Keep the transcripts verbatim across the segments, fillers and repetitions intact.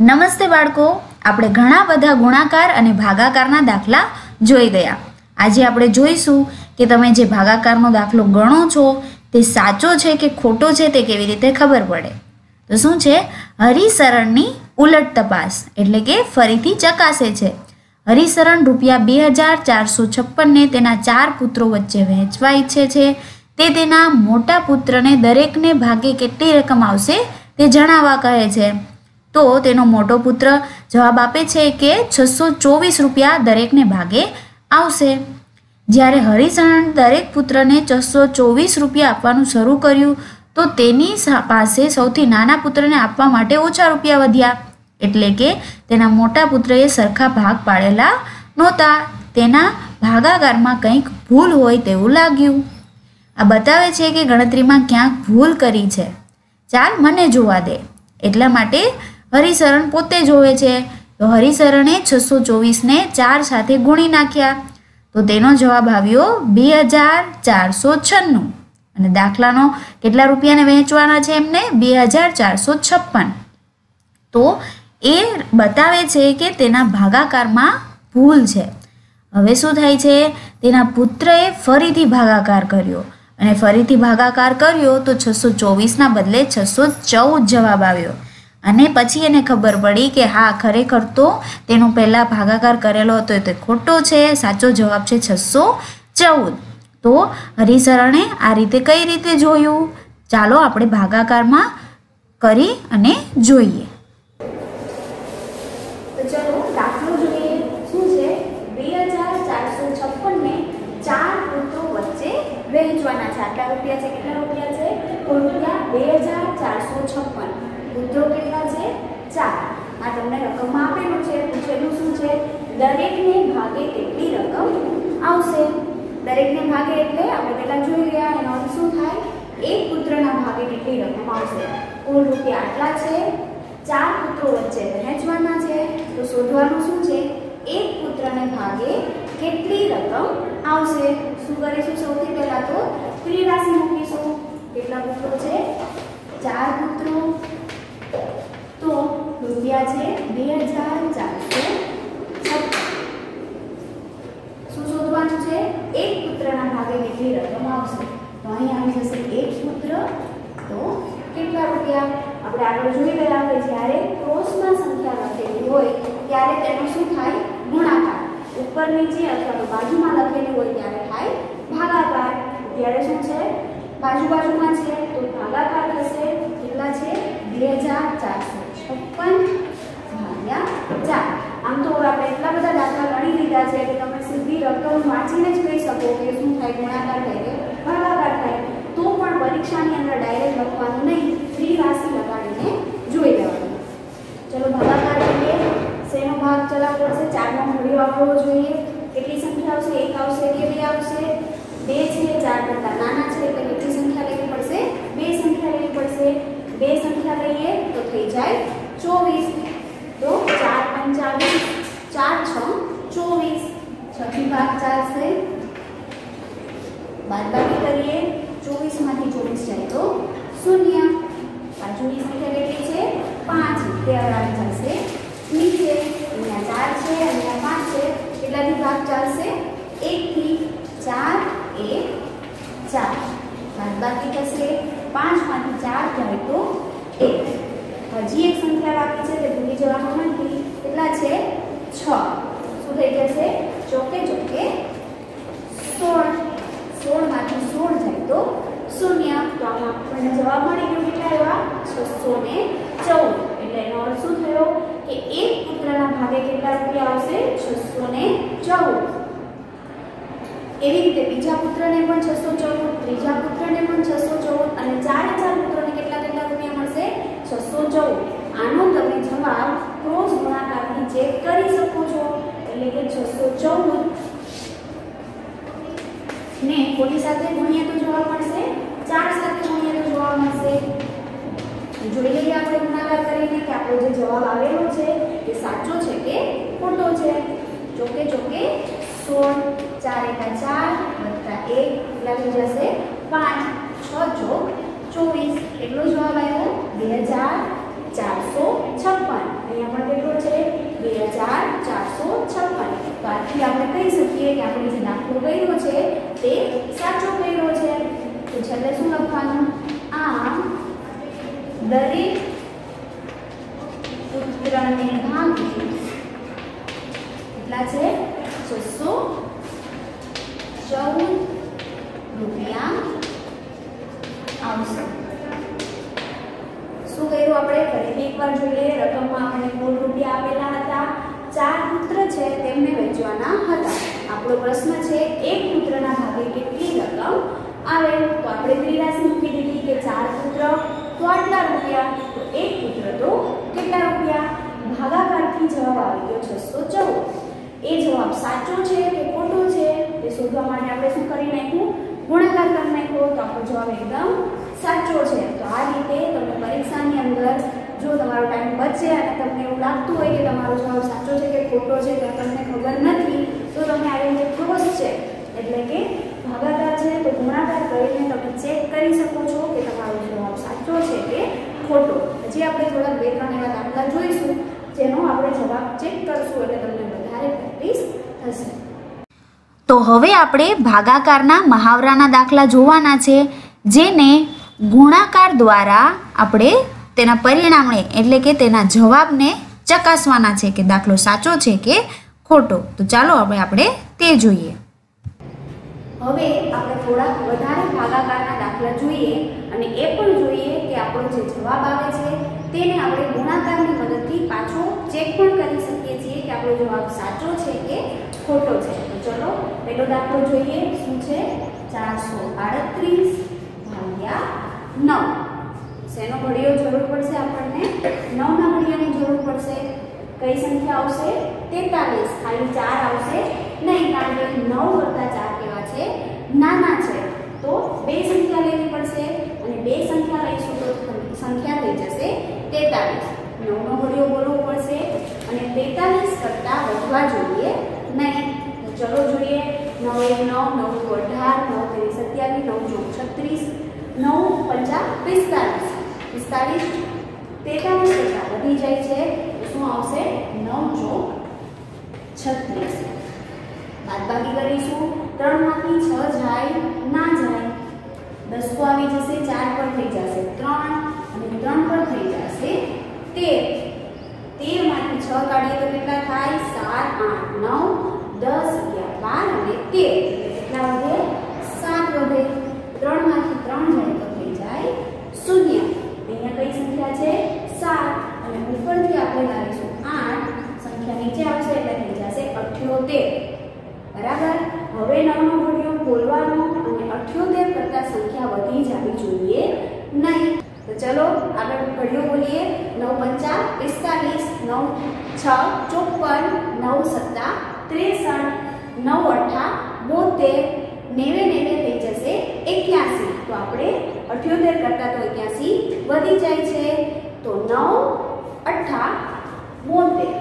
નમસ્તે બાળકો, આપણે ઘણા બધા ગુણાકાર અને ભાગાકારના દાખલા જોઈ ગયા. આજે આપણે જોઈશું કે તમે જે ભાગાકારનો દાખલો ગણો છો તે સાચો છે કે ખોટો છે તે કેવી રીતે ખબર પડે. તો શું છે? હરિસરણની ઉલટ તપાસ, એટલે કે ફરીથી ચકાસે છે. હરિસરણ રૂપિયા બે હજાર ચારસો છપ્પનને તેના ચાર પુત્રો વચ્ચે વહેંચવા ઈચ્છે છે. તે તેના મોટા પુત્રને દરેકને ભાગે કેટલી રકમ આવશે તે જણાવવા કહે છે. તો તેનો મોટો પુત્ર જવાબ આપે છે કે છસો ચોવીસ રૂપિયા દરેકને ભાગે આવશે. જ્યારે હરિસરણ દરેક પુત્રને છસો ચોવીસ રૂપિયા આપવાનું શરૂ કર્યું તો તેની પાસે સૌથી નાના પુત્રને આપવા માટે ઓછા રૂપિયા વધ્યા, એટલે કે તેના મોટા પુત્રએ સરખા ભાગ પાડેલા નહોતા. તેના ભાગાકારમાં કંઈક ભૂલ હોય તેવું લાગ્યું. આ બતાવે છે કે ગણતરીમાં ક્યાંક ભૂલ કરી છે. ચાલ મને જોવા દે. એટલા માટે હરિસરણ પોતે જોવે છે. તો હરિસરણે છસો ચોવીસને ચાર સાથે ગુણી નાખ્યા તો તેનો જવાબ આવ્યો બે હજાર ચારસો છન્નું. અને દાખલાનો કેટલા રૂપિયાને વહેંચવાના છે એમને? બે હજાર ચારસો છપ્પન. તો એ બતાવે છે કે તેના ભાગાકારમાં ભૂલ છે. હવે શું થાય છે? તેના પુત્રએ ફરીથી ભાગાકાર કર્યો અને ફરીથી ભાગાકાર કર્યો તો છસો ચોવીસના બદલે છસો ચૌદ જવાબ આવ્યો. અને પછી એને ખબર પડી કે હા, ખરેખર તો તેનો પહેલાં ભાગાકાર કરેલો હતો તે ખોટો છે. સાચો જવાબ છે છસો ચૌદ. તો હરિસરણે આ રીતે કઈ રીતે જોયું? ચાલો આપણે ભાગાકારમાં કરી અને જોઈએ. તો ચલો દાખલો જોઈએ. શું છે? બે હજાર ચારસો છપ્પન ને ચાર પુત્રો વચ્ચે વહેંચવાના છે. આટલા રૂપિયા છે. કેટલા રૂપિયા છે? કુલ રૂપિયા બે હજાર ચારસો છપ્પન. પુત્રો કેટલા છે? ચાર. આ તમને રકમમાં આપેલું છે. પૂછેલું શું છે? દરેકને ભાગે કેટલી રકમ આવશે. દરેકને ભાગે એટલે આપણે પહેલા જોઈ ગયા, એનો અર્થ શું થાય? એક પુત્રના ભાગે કેટલી રકમ આવશે. કુલ રૂપિયા આટલા છે. ચાર પુત્રો વચ્ચે વહેંચવાના છે. તો શોધવાનું શું છે? એક પુત્રને ભાગે કેટલી રકમ આવશે. શું કરીશું? સૌથી પહેલા તો ત્રિરાશી મૂકીશું. કેટલા પુત્રો છે? ચાર પુત્રો. તો રૂપિયા છે બે હજાર ચારસો છપ્પન. શું શોધવાનું છે? એક પુત્રના ભાગે કેટલી રકમ આવશે. તો અહીં આવી જશે એક પુત્ર. તો કેટલા રૂપિયા? આપણે આગળ જોઈ ગયા કે જ્યારે ક્રોસમાં સંખ્યા લખેલી હોય ત્યારે તેનો શું થાય? ગુણાકાર. ઉપર નીચે અથવા તો બાજુમાં લખેલી હોય ત્યારે થાય ભાગાકાર. ત્યારે શું છે? બાજુ બાજુમાં છે તો ભાગાકાર થશે. કેટલા છે? બે હજાર ચારસો છપ્પન ભાગ્યા ચાર. આમ તો આપણે એટલા બધા દાખલા ગણી લીધા છે કે તમે સીધી રકમ વાંચીને જ કહી શકો કે શું થાય? ગુણાકાર થાય કે ભાગાકાર થાય. તો પણ પરીક્ષાની અંદર ડાયરેક્ટ લખવાનું નહીં, ત્રિરાશી લગાડીને જોઈ લેવાનું. ચલો ભાગાકાર કરીએ. શેનો ભાગ ચલાવવો પડશે? ચારનો મૂળિયો આપવો જોઈએ. કેટલી સંખ્યા આવશે? એક આવશે કે બે આવશે? બે છે. ચાર કરતા નાના છે એટલે કેટલી સંખ્યા લેવી પડશે? બે સંખ્યા લેવી પડશે. બે સંખ્યા લઈએ તો થઈ જાય ચોવીસ. તો ચાર પંચાવીસ, ચાર છ ચોવીસ. છઠ્ઠી ભાગ ચાલશે. બાદબાકી કરીએ. ચોવીસ માંથી ચોવીસ જાય તો શૂન્ય. બાજુની સંખ્યા કેટલી છે? પાંચ. તે આવી જશે નીચે. અહીંયા ચાર છે, અહીંયા પાંચ છે. કેટલાથી ભાગ ચાલશે? એક થી. ચાર એક ચાર. બાદબાકી થશે. પાંચ માંથી ચાર જાય તો એક. હજી એક સંખ્યા બાકી છે તે ભૂલી જવાનું નથી. કેટલા છે? છ. શું થઈ જશે? ચોકે ચોકે સોળ. સોળ માંથી સોળ જાય તો શૂન્ય. તો આમાં આપણને જવાબ મળી ગયો. કેટલા એવા? છસો ને ચૌદ. એટલે એનો અર્થ શું થયો? કે એક પુત્રના ભાગે કેટલા રૂપિયા આવશે? છસો ને ચૌદ. એવી રીતે બીજા પુત્રને પણ છસો ચૌદ, ત્રીજા પુત્રને પણ છસો ચૌદ અને ચારે ચાર પુત્રોને કેટલા કેટલા રૂપિયા મળશે? છસો ચૌદ. આનો તમે જવાબ ક્રોસ ગુણાકારથી ચેક કરી શકો છો. એટલે કે છસો ચૌદ ને કોની સાથે ગુણીએ તો જવાબ મળશે? ચાર સાથે ગુણીએ તો જવાબ મળશે. જોઈ લઈએ આપણે ગુણાકાર કરીને કે આપણો જે જવાબ આવેલો છે એ સાચો છે કે ખોટો છે. ચોકે ચોકે સોળ. ચાર એકા ચાર વત્તા એક કેટલા થઈ જશે? પાંચ. છ ચોક ચોવીસ. એટલો જવાબ આવ્યો બે હજાર ચારસો છપ્પન. અહીંયા પણ કેટલો છે? બે હજાર ચારસો છપ્પન. તો આથી આપણે કહી શકીએ કે આપણે જે દાખલો કર્યો છે તે સાચો કર્યો છે. તો છેલ્લે શું લખવાનું? આમ દરેક પુત્રને ભાગે કેટલા છે? છસો ચૌદ રૂપિયા આવશે. શું કર્યું આપણે? ફરીથી એકવાર જોઈ લઈએ. રકમમાં આપણે કુલ રૂપિયા આપેલા હતા. ચાર પુત્ર છે તેમને વેચવાના હતા. આપણો પ્રશ્ન છે એક પુત્રના ભાગે કેટલી રકમ આવે? તો આપણે ત્રિરાશી મૂકી દીધી કે ચાર પુત્ર તો આટલા રૂપિયા. તો એક પુત્ર તો કેટલા રૂપિયા? ભાગાકારથી જવાબ આવી ગયો છસો ચૌદ. એ જવાબ સાચો છે કે ખોટો છે તે શોધવા માટે આપણે શું કરી નાખ્યું? ગુણાકાર કરી નાખ્યો. તો આપણો જવાબ એકદમ સાચો છે. તો આ રીતે તમે પરીક્ષાની અંદર જો તમારો ટાઈમ બચે અને તમને એવું લાગતું હોય કે તમારો જવાબ સાચો છે કે ખોટો છે તો તમને ખબર નથી, તો તમે આવી રીતે ક્રોસ ચેક એટલે કે ભાગાકાર છે તો ગુણાકાર કરીને તમે ચેક કરી શકો છો કે તમારો જવાબ સાચો છે કે ખોટો. હજી આપણે થોડા બે ત્રણ એવા દાખલા જોઈશું જેનો આપણે જવાબ ચેક કરશું એટલે તમને વધારે પ્રેક્ટિસ થશે. તો હવે આપણે ભાગાકારના મહાવરાના દાખલા જોવાના છે, જેને ગુણાકાર દ્વારા આપણે તેના પરિણામને એટલે કે તેના જવાબને ચકાસવાના છે કે દાખલો સાચો છે કે ખોટો. તો ચાલો હવે આપણે તે જોઈએ. હવે આપણે થોડા વધારે ભાગાકારના દાખલા જોઈએ અને એ પણ જોઈએ કે આપણો જે જવાબ આવે છે તેને આપણે ગુણાકારની મદદથી પાછો ચેક પણ કરી શકીએ છીએ કે આપણો જવાબ સાચો છે કે ખોટો છે. તો ચલો પહેલો દાખલો જોઈએ. શું છે? ચારસો આડત્રીસ ભાગ્યા નવ. શેનો ઘડિયો જરૂર પડશે? આપણને નવના ઘડિયાની જરૂર પડશે. કઈ સંખ્યા આવશે? તેતાલીસ. ખાલી ચાર આવશે નહીં, કારણ કે નવ કરતા ચાર કેવા છે? નાના છે. તો બે સંખ્યા લેવી પડશે અને બે સંખ્યા લઈશું તો સંખ્યા થઈ જશે તેતાલીસ. નવનો ઘડિયો બોલવો પડશે અને તેતાલીસ કરતા વધવા જોઈએ નહીં. તો ચલો જોઈએ. નવ એક નવ, નવ દુ અઢાર, નવ તેરી સત્યાવીસ, નવ ચોક છત્રીસ, નવ પંચા પિસ્તાલીસ. પિસ્તાલીસ તેતાલીસ કરતા વધી જાય છે તો શું આવશે? નવ ચોક છત્રીસ. બાદબાકી કરીશું. ત્રણ માંથી છ જાય ના જાય, દસકો આવી જશે, ચાર પર થઈ જશે ત્રણ અને ત્રણ પર થઈ જશે તેર. તેર માંથી છ કાઢીએ તો કેટલા થાય? સાત, આઠ, નવ, દસ, અગિયાર, બાર અને તેર. કેટલા વધે? સાત વધે. ત્રણ માંથી ત્રણ જાય તો થઈ જાય શૂન્ય. અહીંયા કઈ સંખ્યા છે? સાત અને ઉપરથી આપણે લાવીશું આઠ. સંખ્યા નીચે આવશે એટલે થઈ જશે અઠ્યોતેર. બરાબર. હવે નવનો ઘડિયો બોલવાનો અને અઠ્યોતેર કરતા સંખ્યા વધી જવી જોઈએ નહીં. તો ચલો આગળ ઘડિયો બોલીએ. નવ પંચા પિસ્તાલીસ, નવ છ ચોપન, નવ સત્તા ત્રેસઠ, નવ અઠ્ઠા બોતેર, નેવે નેવે થઈ જશે એક્યાસી. તો આપણે અઠ્યોતેર કરતા તો એક્યાસી વધી જાય છે. તો નવ અઠ્ઠા બોતેર.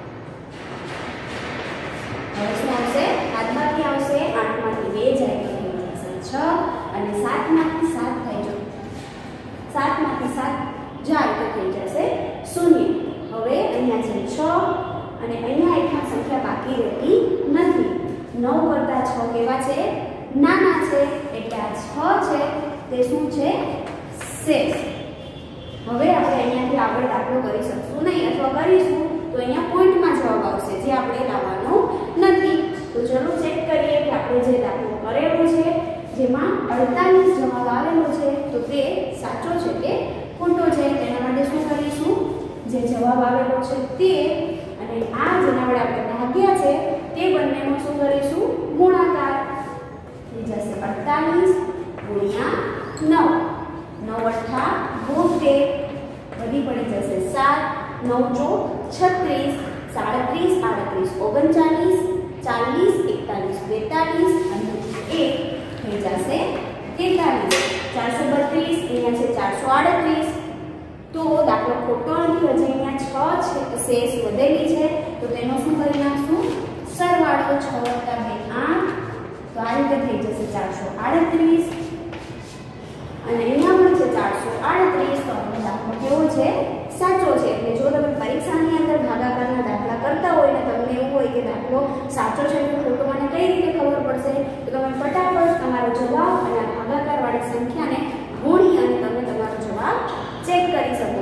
હવે શું આવશે? બાદબાકી આવશે. આઠ માંથી બે જાય તો થઈ જશે છ અને સાત માંથી સાત થઈ જશે સાત માંથી સાત જાય તો થઈ જશે શૂન્ય. હવે અહીંયા છે છ અને અહીંયા એકમાં સંખ્યા બાકી રહેતી નથી. નવ કરતા છ કેવા છે? નાના છે. એટલે આ છ છે તે શું છે? શેષ. હવે આપણે અહીંયાથી આગળ દાખલો કરી શકશું નહીં અથવા કરીશું તો અહીંયા પોઈન્ટમાં જવાબ આવશે જે આપણે લાવવાનો નથી. તો ચલો ચેક કરીએ કે આપણે જે દાખલો કરેલો છે જેમાં અડતાલીસ જવાબ આવેલો છે તો તે સાચો છે કે ખોટો છે. તેના માટે શું કરીશું? જે જવાબ આવેલો છે તે અને આ જેના વડે આપણે ભાગ્યા છે તે બંનેનો શું કરીશું? ગુણાકાર. થઈ જશે અડતાલીસ ગુણ્યા નવ. નવ અઠ્ઠા બોતેર, વધી પડી જશે સાત, નવ ચોક છત્રીસ, સાડત્રીસ, આડત્રીસ, ઓગણચાલીસ, ચાલીસ, એકતાલીસ, બેતાલીસ અને એક થઈ જશે તેતાલીસ. ચારસો બત્રીસ. અહીંયા છે ચારસો આડત્રીસ. તો દાખલો ખોટો નથી. હજી અહીંયા છ છે શેષ વધેલી છે તો તેનો શું કરી નાખશું? સરવાળો. છ વત્તા બે આઠ. તો આ રીતે થઈ જશે ચારસો આડત્રીસ અને અહીંયા પણ છે ચારસો આડત્રીસ. તો આપણો દાખલો કેવો છે? સાચો સાચો છે કે ખોટો મને કઈ રીતે ખબર પડશે? તો તમે ફટાફટ તમારો જવાબ અને ભાગાકાર વાળી સંખ્યાને ગુણી અને તમે તમારો જવાબ ચેક કરી શકો